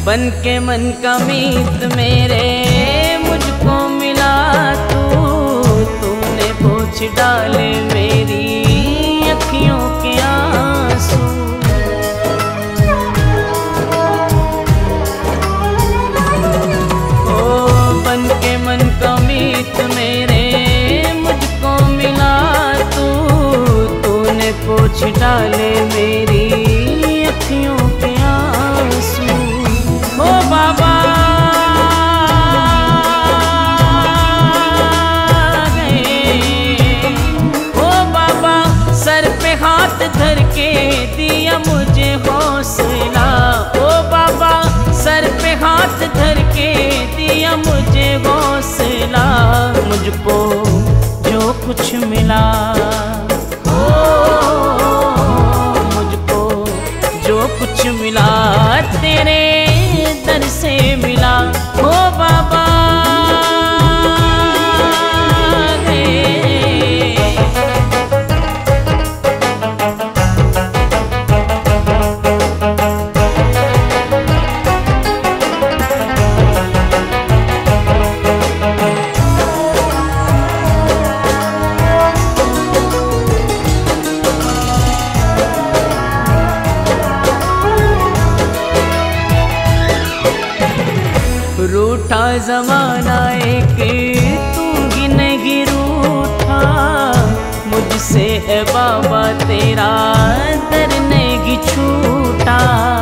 बन के मन का मीत मेरे मुझको मिला तूने पोंछ डाले मेरी अखियों के आंसू। ओ बन के मन का मीत मेरे मुझको मिला तूने पोंछ डाले मेरी अखियों के आंसू। ओ बाबा धर के दिया मुझे हौसला। ओ बाबा सर पे हाथ धर के दिया मुझे हौसला। मुझको जो कुछ मिला मुझको जो कुछ मिला तेरे दर से मिला। ओ बाबा रूठा जमाना एक तू नहीं रूठा। मुझसे है बाबा तेरा दर नहीं छूटा।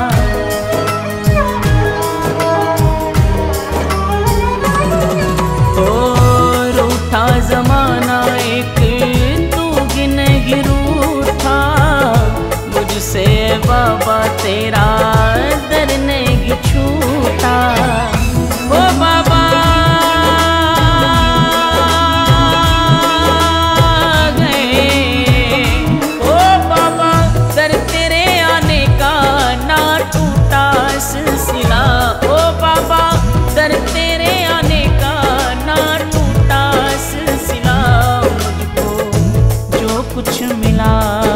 ओ रूठा जमाना एक तू नहीं रूठा। मुझसे बाबा तेरा दर नहीं छूटा। ओ बाबा गए ओ बाबा दर तेरे आने का ना टूटा सिलसिला। ओ बाबा दर तेरे आने का ना टूटा सिलसिला। मुझको जो कुछ मिला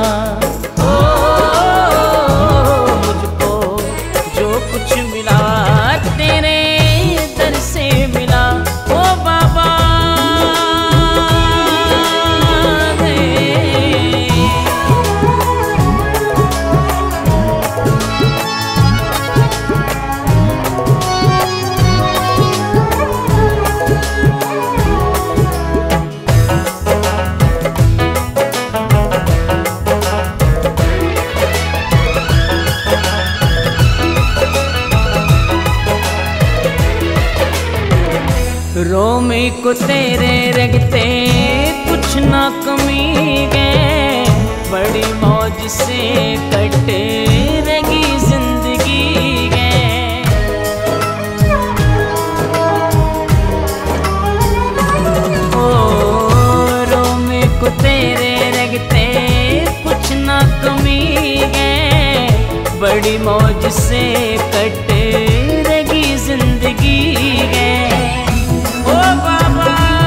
मुझको जो कुछ मिला तेरे से मिला। ओ बाबा रोमी को तेरे रगते कुछ ना कमी गए। बड़ी मौज से कटे रगी जिंदगी गए। ओ रोमी को तेरे रगते कुछ ना कमी गए। बड़ी मौज से कटे रगी जिंदगी गए। ओ बाबा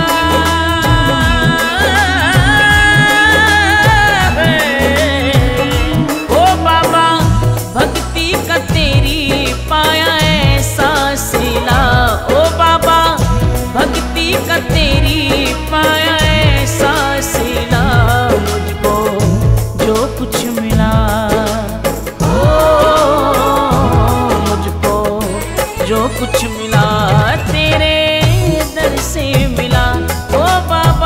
ओ बाबा भक्ति का तेरी पाया ऐसा सिला। ओ बाबा भक्ति का तेरी पाया ऐसा सिला। मुझको जो कुछ मिला मुझको जो कुछ मिला तेरे दर से मिला। ओ बाबा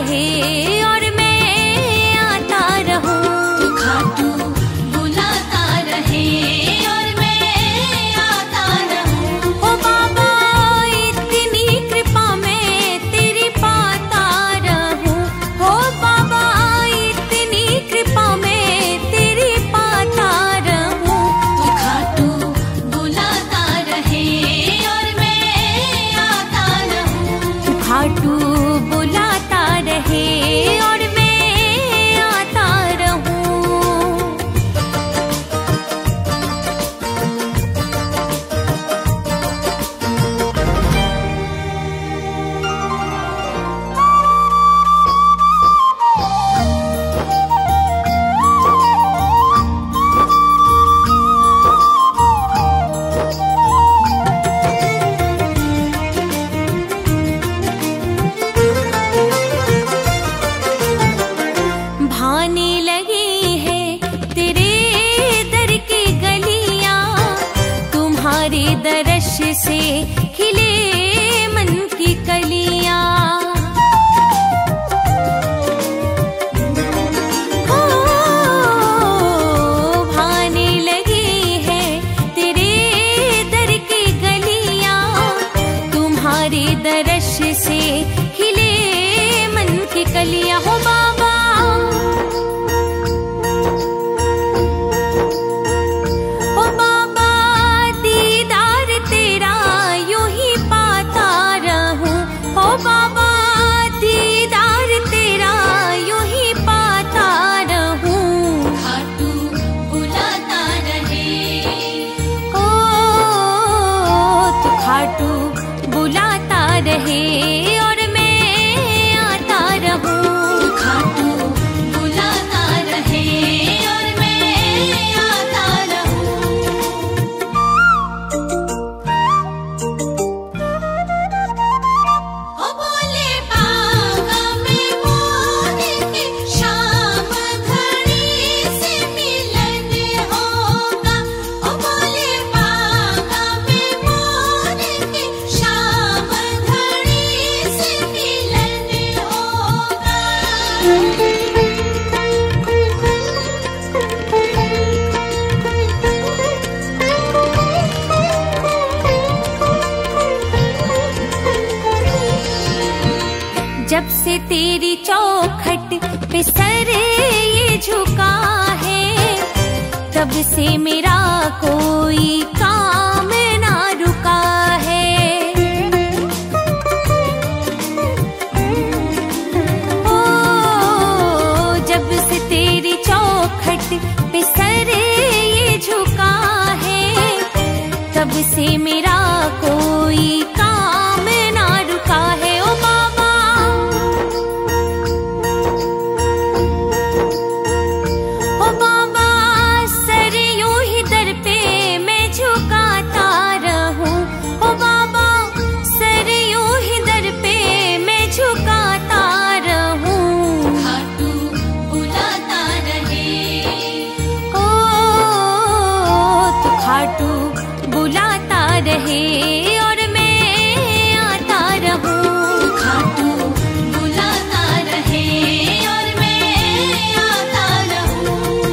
रहे और मैं आता रहूं। तू खाटू बुलाता रहे और मैं आता रहूं। ओ बाबा इतनी कृपा मैं तेरी पाता रहूं। ओ बाबा इतनी कृपा मैं तेरी पाता रहूं। तू खाटू बुलाता रहे और मैं आता रहूं। खाटू बुलाता रहे और मैं आता रहूं। भाने लगी है तेरे दर की गलियां, तुम्हारे दर्श से खिले मन की कलियां। ओ भाने लगी है तेरे दर की गलियां, तुम्हारे दर्श से खिले मन की कलियां। हो बाबा ओ बाबा दीदार तेरा यूं ही पाता रहूं। ओ बाबा दीदार तेरा यूं ही पाता रहूं। खाटू बुलाता रहे ओ तू खाटू बुलाता रहे और मैं आता रहूं। खाटू बुलाता रहे और मैं आता रहूं। ओ बोले बागा में मोर के शाम घड़ी से मिलन होगा। ओ बोले बागा में मोर के शाम घड़ी से मिलन होगा। जब से तेरी चौखट पे सर ये झुका है, तब से मेरा कोई काम ना रुका है। ओ जब से तेरी चौखट पे सर ये झुका है, तब से मेरा कोई काम ना रुका है। ओ बाबा ओ बाबा सर यूं ही दर पे मैं झुकाता रहूं। ओ बाबा सर यूं ही दर पे मैं झुकाता रहूं। खाटू बुलाता रहे ओ तू खाटू बुलाता रहे और मैं आता रहूं। खाटू बुलाता रहे और मैं आता रहूं।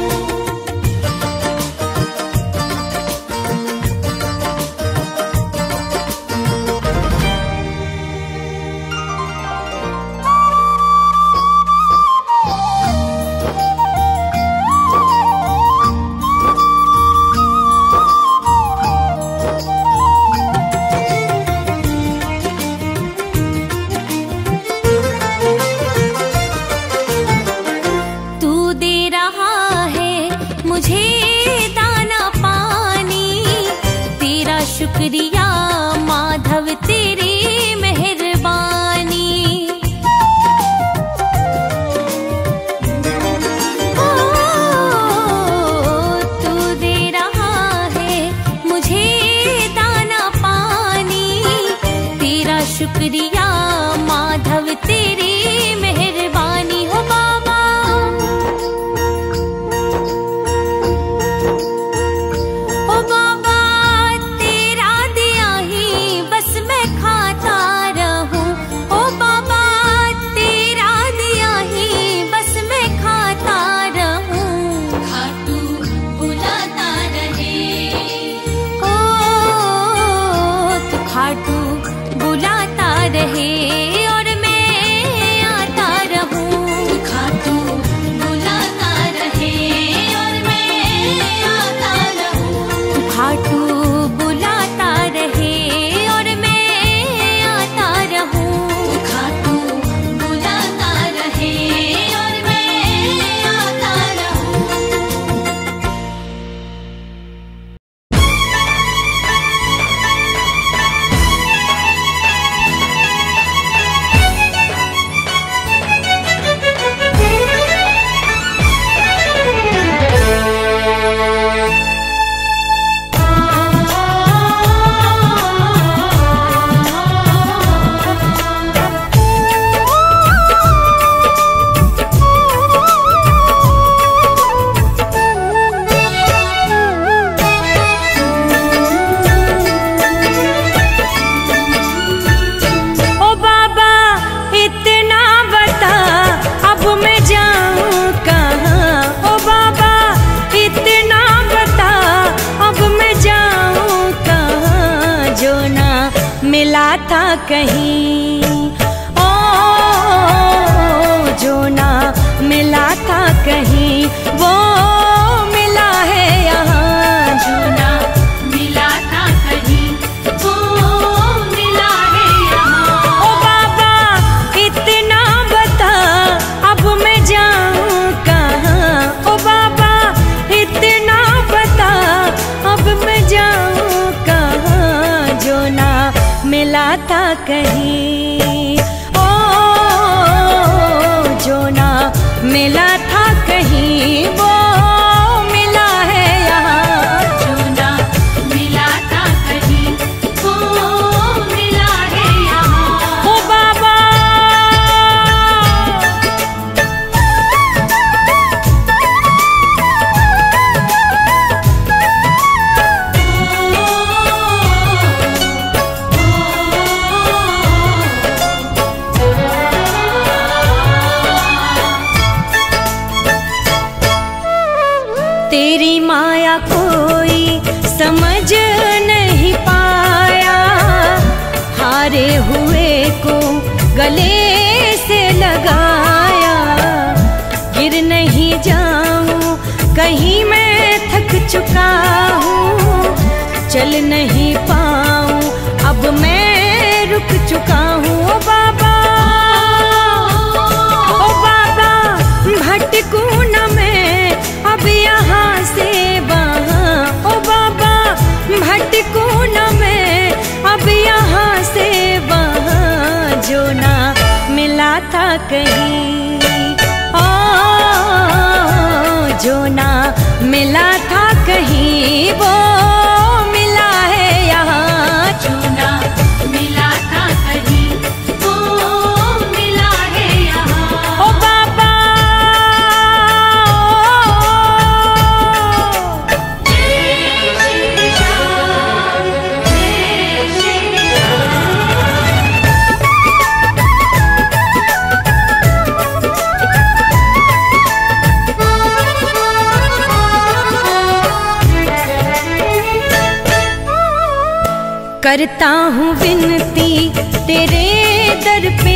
तू दे रहा है मुझे दाना पानी, तेरा शुक्रिया माधव तेरी मेहरबानी। ओ तू दे रहा है मुझे दाना पानी, तेरा शुक्रिया माधव तेरी मेहरबानी। हो बाबा ओ बाबा तेरा दिया ही बस मैं खा कहीं, ओ जो ना मिला था कहीं वो मिला है यहाँ। जो ना मिला था कहीं वो मिला है यहाँ। ओ बाबा इतना बता अब मैं जाऊँ कहाँ, ओ बाबा इतना बता अब मैं जाऊँ कहाँ। जो ना मिला था कहीं, ओ जो ना मिला था कहीं वो मिला है यहाँ। जो ना मिला था कहीं वो मिला है यहाँ। ओ बाबा तेरी माया कोई समझ नहीं पाया, हारे हुए को गले से लगाया। गिर नहीं जाऊं कहीं मैं थक चुका हूँ, चल नहीं पाऊं अब मैं रुक चुका हूँ। ओ बाबा, ओ बाबा भटकूं न मैं अब यहाँ से वहाँ। ओ बाबा भटकूं न मैं अब यहाँ से वहाँ। जो ना मिला था कहीं, ओ जो ना मिला था कहीं वो मिला है यहाँ। जो ना मिला था कहीं वो मिला है यहाँ। ओ बाबा करता हूँ विनती तेरे दर पे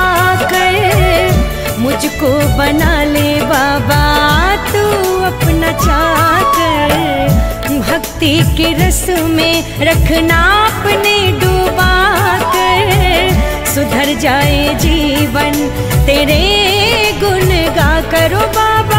आकर, मुझको बना ले बाबा तू अपना चाकर। भक्ति के रस में रखना अपने डूबा कर, सुधर जाए जीवन तेरे गुण गा करो बाबा।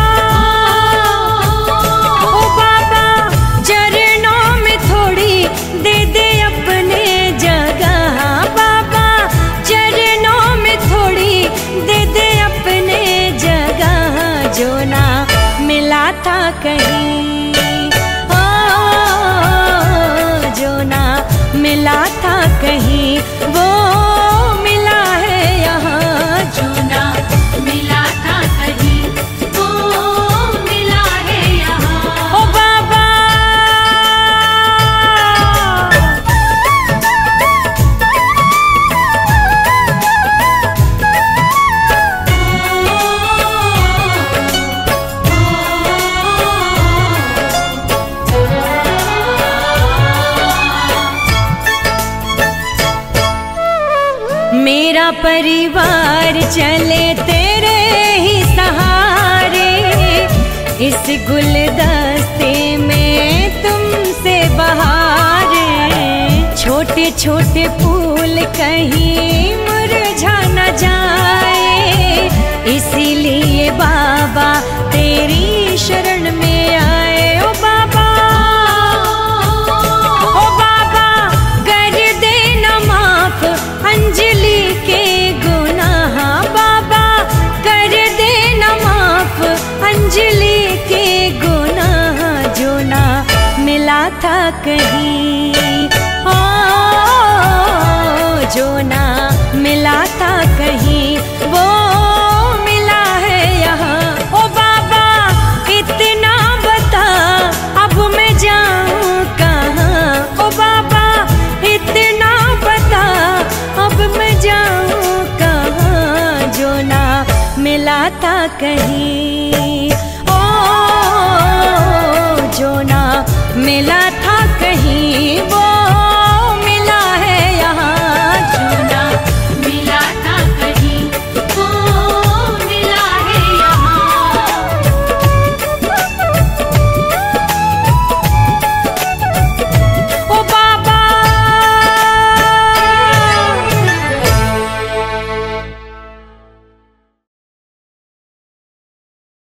ओ बाबा चरणों में थोड़ी दे दे अपने जगह, बाबा चरणों में थोड़ी दे दे अपने जगह। जो ना मिला था कहीं, ओ जो ना मिला था कहीं वो मिला है यहाँ। जो ना मिला था कहीं वो मिला है यहाँ। ओ बाबा मेरा परिवार चले तेरे ही सहारे, इस गुलदस्ते में तुमसे बहारे। छोटे छोटे फूल कहीं मुरझा न जाए, इसीलिए बाबा तेरी शरण में आए। ओ बाबा, ओ बाबा कर देना माफ अंजलि के गुनाह, बाबा कर देना माफ अंजलि के गुनाह। जो ना मिला था कहीं, ओ जो ना मिला था कहीं वो